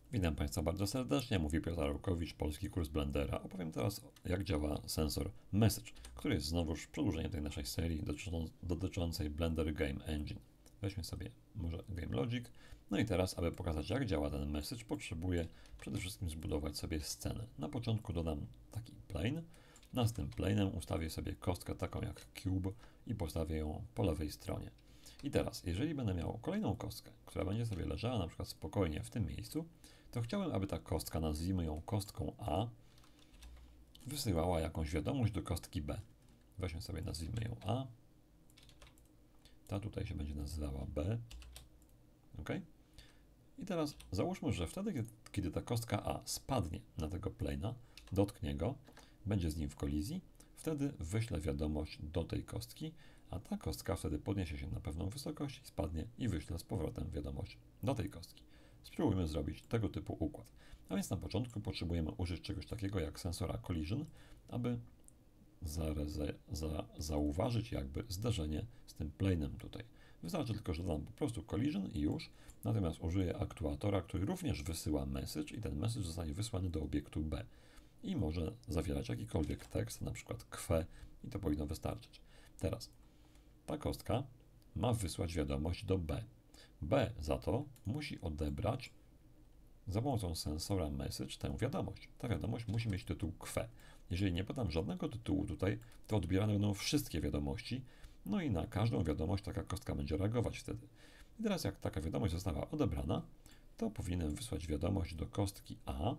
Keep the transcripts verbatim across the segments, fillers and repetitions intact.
Witam Państwa bardzo serdecznie, mówi Piotr Arłukowicz, Polski Kurs Blendera. Opowiem teraz, jak działa sensor Message, który jest znowuż przedłużeniem tej naszej serii dotyczącej Blender Game Engine. Weźmy sobie może Game Logic. No i teraz, aby pokazać, jak działa ten message, potrzebuję przede wszystkim zbudować sobie scenę. Na początku dodam taki plane. Na z tym planem ustawię sobie kostkę taką jak cube i postawię ją po lewej stronie. I teraz, jeżeli będę miał kolejną kostkę, która będzie sobie leżała na przykład spokojnie w tym miejscu, to chciałem, aby ta kostka, nazwijmy ją kostką A, wysyłała jakąś wiadomość do kostki B. Weźmy sobie, nazwijmy ją A. Ta tutaj się będzie nazywała B. OK? I teraz załóżmy, że wtedy, kiedy ta kostka A spadnie na tego plane'a, dotknie go, będzie z nim w kolizji, wtedy wyślę wiadomość do tej kostki, a ta kostka wtedy podniesie się na pewną wysokość, spadnie i wyślę z powrotem wiadomość do tej kostki. Spróbujmy zrobić tego typu układ. A więc na początku potrzebujemy użyć czegoś takiego jak sensora collision, aby za, za, zauważyć jakby zderzenie z tym planem tutaj. Wystarczy tylko, że dodam po prostu collision i już, natomiast użyję aktuatora, który również wysyła message i ten message zostanie wysłany do obiektu B i może zawierać jakikolwiek tekst, na przykład kwe i to powinno wystarczyć. Teraz ta kostka ma wysłać wiadomość do B. B za to musi odebrać za pomocą sensora message tę wiadomość. Ta wiadomość musi mieć tytuł kwe. Jeżeli nie podam żadnego tytułu tutaj, to odbierane będą wszystkie wiadomości, no i na każdą wiadomość taka kostka będzie reagować wtedy. I teraz jak taka wiadomość została odebrana, to powinienem wysłać wiadomość do kostki A,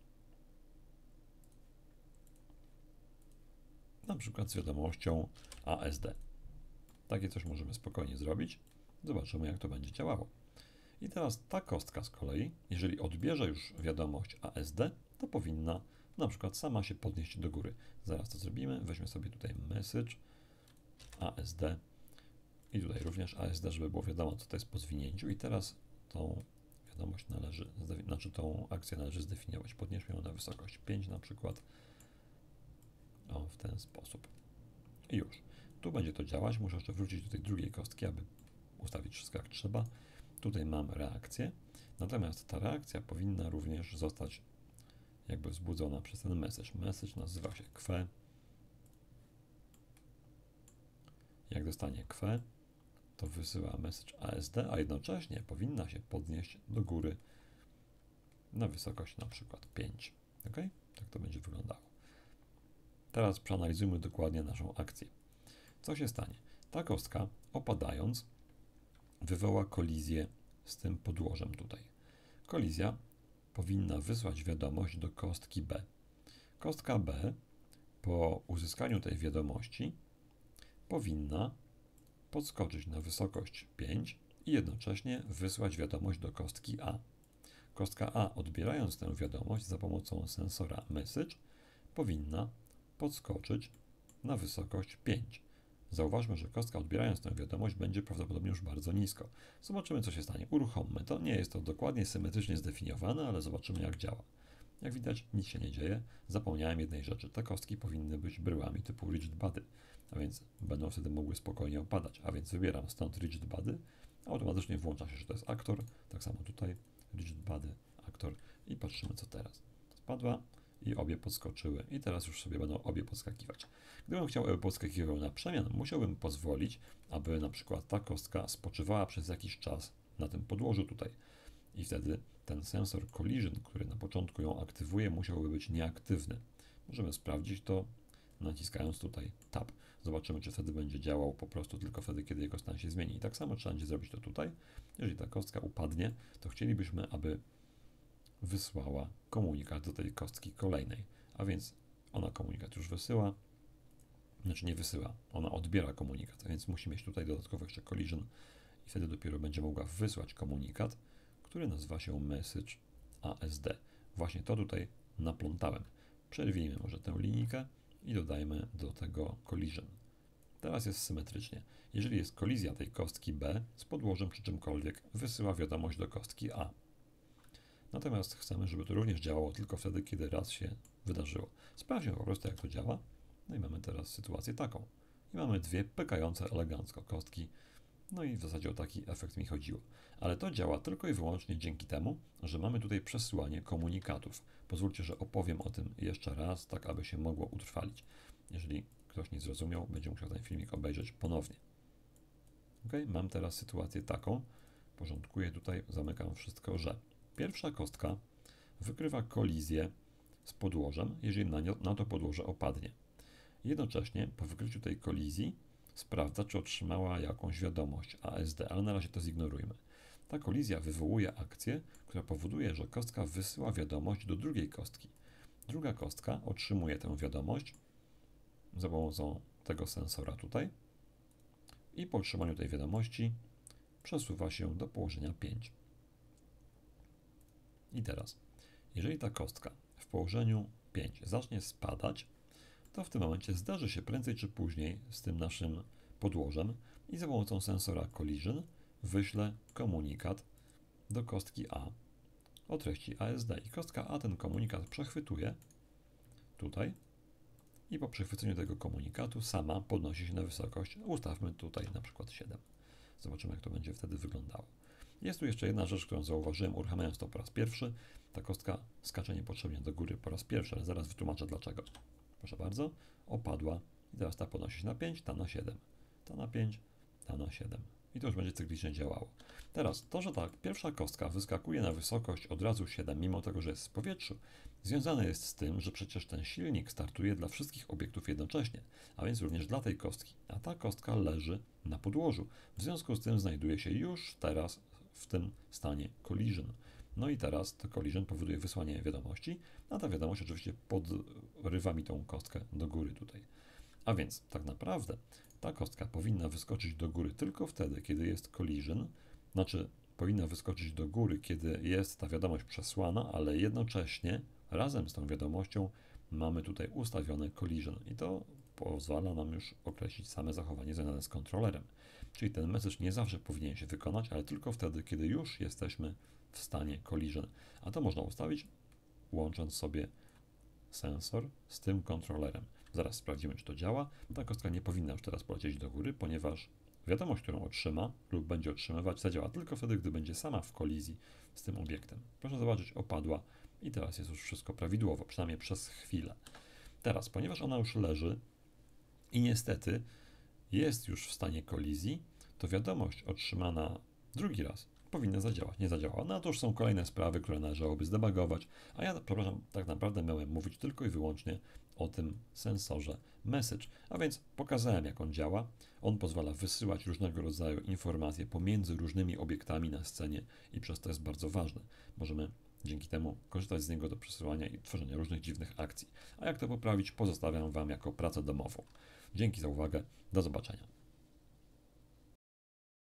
na przykład z wiadomością A S D. Takie coś możemy spokojnie zrobić. Zobaczymy, jak to będzie działało. I teraz ta kostka z kolei, jeżeli odbierze już wiadomość A S D, to powinna na przykład sama się podnieść do góry. Zaraz to zrobimy. Weźmy sobie tutaj message A S D i tutaj również A S D, żeby było wiadomo, co to jest po zwinięciu. I teraz tą wiadomość należy, znaczy tą akcję należy zdefiniować. Podnieśmy ją na wysokość pięć na przykład. O, w ten sposób. I już. Tu będzie to działać. Muszę jeszcze wrócić do tej drugiej kostki, aby ustawić wszystko jak trzeba. Tutaj mam reakcję, natomiast ta reakcja powinna również zostać jakby wzbudzona przez ten message. Message nazywa się kwe. Jak dostanie kwe, to wysyła message A S D, a jednocześnie powinna się podnieść do góry na wysokość na przykład pięć. OK? Tak to będzie wyglądało. Teraz przeanalizujmy dokładnie naszą akcję. Co się stanie? Ta kostka, opadając, wywoła kolizję z tym podłożem tutaj. Kolizja powinna wysłać wiadomość do kostki B. Kostka B po uzyskaniu tej wiadomości powinna podskoczyć na wysokość pięć i jednocześnie wysłać wiadomość do kostki A. Kostka A, odbierając tę wiadomość za pomocą sensora message, powinna podskoczyć na wysokość pięć. Zauważmy, że kostka, odbierając tę wiadomość, będzie prawdopodobnie już bardzo nisko. Zobaczymy, co się stanie. Uruchommy to. Nie jest to dokładnie symetrycznie zdefiniowane, ale zobaczymy, jak działa. Jak widać, nic się nie dzieje. Zapomniałem jednej rzeczy. Te kostki powinny być bryłami typu rigid body, a więc będą wtedy mogły spokojnie opadać. A więc wybieram stąd rigid body, automatycznie włącza się, że to jest aktor. Tak samo tutaj rigid body, aktor i patrzymy, co teraz. Spadła i obie podskoczyły. I teraz już sobie będą obie podskakiwać. Gdybym chciał, aby podskakiwał na przemian, musiałbym pozwolić, aby na przykład ta kostka spoczywała przez jakiś czas na tym podłożu tutaj. I wtedy ten sensor collision, który na początku ją aktywuje, musiałby być nieaktywny. Możemy sprawdzić to naciskając tutaj Tab. Zobaczymy, czy wtedy będzie działał po prostu tylko wtedy, kiedy jego stan się zmieni. I tak samo trzeba będzie zrobić to tutaj. Jeżeli ta kostka upadnie, to chcielibyśmy, aby wysłała komunikat do tej kostki kolejnej. A więc ona komunikat już wysyła, znaczy nie wysyła, ona odbiera komunikat, a więc musi mieć tutaj dodatkowo jeszcze collision i wtedy dopiero będzie mogła wysłać komunikat, który nazywa się message A S D. Właśnie to tutaj naplątałem. Przerwijmy może tę linijkę i dodajmy do tego collision. Teraz jest symetrycznie. Jeżeli jest kolizja tej kostki B z podłożem czy czymkolwiek, wysyła wiadomość do kostki A. Natomiast chcemy, żeby to również działało tylko wtedy, kiedy raz się wydarzyło. Sprawdźmy po prostu, jak to działa. No i mamy teraz sytuację taką. I mamy dwie pykające elegancko kostki No i w zasadzie o taki efekt mi chodziło. Ale to działa tylko i wyłącznie dzięki temu, że mamy tutaj przesyłanie komunikatów. Pozwólcie, że opowiem o tym jeszcze raz, tak aby się mogło utrwalić. Jeżeli ktoś nie zrozumiał, będzie musiał ten filmik obejrzeć ponownie. Ok, mam teraz sytuację taką, porządkuję tutaj, zamykam wszystko, że pierwsza kostka wykrywa kolizję z podłożem, jeżeli na, nie, na to podłoże opadnie. Jednocześnie po wykryciu tej kolizji sprawdza, czy otrzymała jakąś wiadomość A S D, ale na razie to zignorujmy. Ta kolizja wywołuje akcję, która powoduje, że kostka wysyła wiadomość do drugiej kostki. Druga kostka otrzymuje tę wiadomość za pomocą tego sensora tutaj i po otrzymaniu tej wiadomości przesuwa się do położenia pięć. I teraz, jeżeli ta kostka w położeniu pięć zacznie spadać, to w tym momencie zdarzy się prędzej czy później z tym naszym podłożem i za pomocą sensora collision wyślę komunikat do kostki A o treści A S D. I kostka A ten komunikat przechwytuje tutaj i po przechwyceniu tego komunikatu sama podnosi się na wysokość. Ustawmy tutaj na przykład siedem. Zobaczymy, jak to będzie wtedy wyglądało. Jest tu jeszcze jedna rzecz, którą zauważyłem, uruchamiając to po raz pierwszy. Ta kostka skacze niepotrzebnie do góry po raz pierwszy, ale zaraz wytłumaczę dlaczego. Proszę bardzo, opadła i teraz ta podnosi się na pięć, ta na siedem, ta na pięć, ta na siedem. I to już będzie cyklicznie działało. Teraz to, że ta pierwsza kostka wyskakuje na wysokość od razu siedem, mimo tego, że jest w powietrzu, związane jest z tym, że przecież ten silnik startuje dla wszystkich obiektów jednocześnie, a więc również dla tej kostki, a ta kostka leży na podłożu. W związku z tym znajduje się już teraz w tym stanie collision. No i teraz to collision powoduje wysłanie wiadomości, a ta wiadomość oczywiście podrywa mi tą kostkę do góry tutaj. A więc tak naprawdę ta kostka powinna wyskoczyć do góry tylko wtedy, kiedy jest collision, znaczy powinna wyskoczyć do góry, kiedy jest ta wiadomość przesłana, ale jednocześnie razem z tą wiadomością mamy tutaj ustawione collision i to pozwala nam już określić same zachowanie związane z kontrolerem. Czyli ten message nie zawsze powinien się wykonać, ale tylko wtedy, kiedy już jesteśmy w stanie collision. A to można ustawić łącząc sobie sensor z tym kontrolerem. Zaraz sprawdzimy, czy to działa. Ta kostka nie powinna już teraz polecieć do góry, ponieważ wiadomość, którą otrzyma lub będzie otrzymywać, zadziała tylko wtedy, gdy będzie sama w kolizji z tym obiektem. Proszę zobaczyć, opadła i teraz jest już wszystko prawidłowo, przynajmniej przez chwilę. Teraz, ponieważ ona już leży i niestety jest już w stanie kolizji, to wiadomość otrzymana drugi raz powinna zadziałać. Nie zadziałała. No to już są kolejne sprawy, które należałoby zdebugować, a ja, przepraszam, tak naprawdę miałem mówić tylko i wyłącznie o tym sensorze message. A więc pokazałem, jak on działa. On pozwala wysyłać różnego rodzaju informacje pomiędzy różnymi obiektami na scenie i przez to jest bardzo ważne. Możemy dzięki temu korzystać z niego do przesyłania i tworzenia różnych dziwnych akcji. A jak to poprawić, pozostawiam Wam jako pracę domową. Dzięki za uwagę. Do zobaczenia.